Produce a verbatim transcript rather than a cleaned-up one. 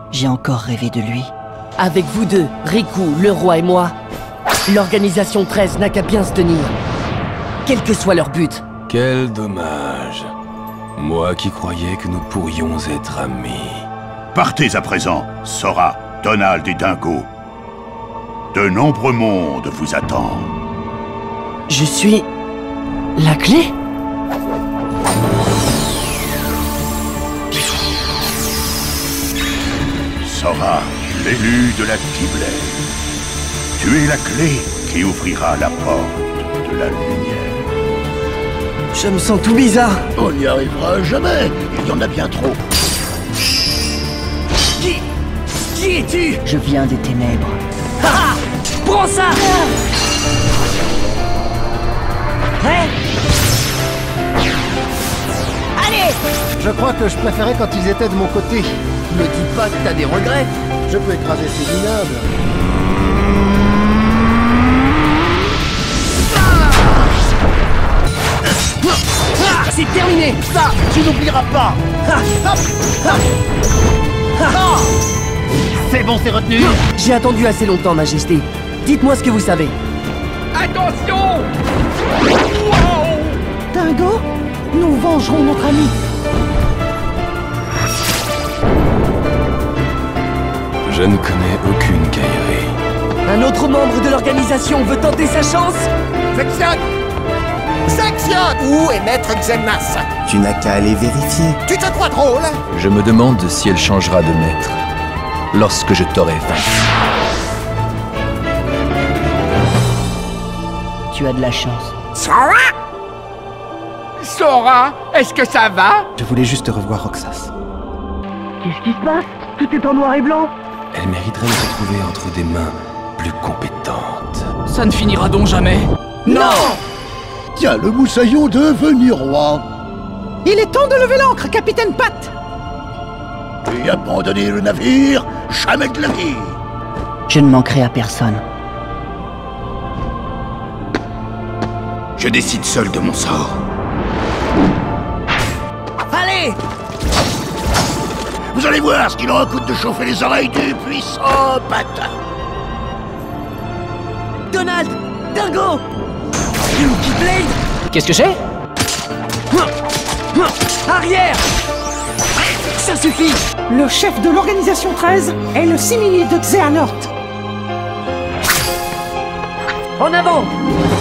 J'ai encore rêvé de lui. Avec vous deux, Riku, le roi et moi, l'Organisation treize n'a qu'à bien se tenir. Quel que soit leur but. Quel dommage. Moi qui croyais que nous pourrions être amis. Partez à présent, Sora, Donald et Dingo. De nombreux mondes vous attendent. Je suis... la clé? Sora, l'élu de la Keyblade. Tu es la clé qui ouvrira la porte de la lumière. Je me sens tout bizarre. On n'y arrivera jamais. Il y en a bien trop. Qui... Qui es-tu? Je viens des ténèbres. Haha! Prends ça! Prêt? Allez! Je crois que je préférais quand ils étaient de mon côté. Me dis pas que t'as des regrets. Je peux écraser ces minables. C'est terminé! Ça, tu n'oublieras pas. C'est bon, c'est retenu. J'ai attendu assez longtemps, Majesté. Dites-moi ce que vous savez. Attention! Dingo, nous vengerons notre ami. Je ne connais aucune Kairi. Un autre membre de l'organisation veut tenter sa chance? Section! Section! Où est Maître Xemnas? Tu n'as qu'à aller vérifier. Tu te crois drôle? Je me demande si elle changera de maître lorsque je t'aurai vaincu. Tu as de la chance. Sora? Sora, est-ce que ça va? Je voulais juste revoir Roxas. Qu'est-ce qui se passe? Tout est en noir et blanc. Elle mériterait de se trouver entre des mains plus compétentes. Ça ne finira donc jamais. Non! Tiens, le moussaillon devenu roi. Il est temps de lever l'ancre, capitaine Pat. Et abandonner le navire, jamais de la vie. Je ne manquerai à personne. Je décide seul de mon sort. Allez! Vous allez voir ce qu'il en coûte de chauffer les oreilles du puissant Pat. Donald! Dingo! Une Keyblade! Qu'est-ce que j'ai? Arrière! Ça suffit! Le chef de l'Organisation treize est le simili de Xehanort. En avant!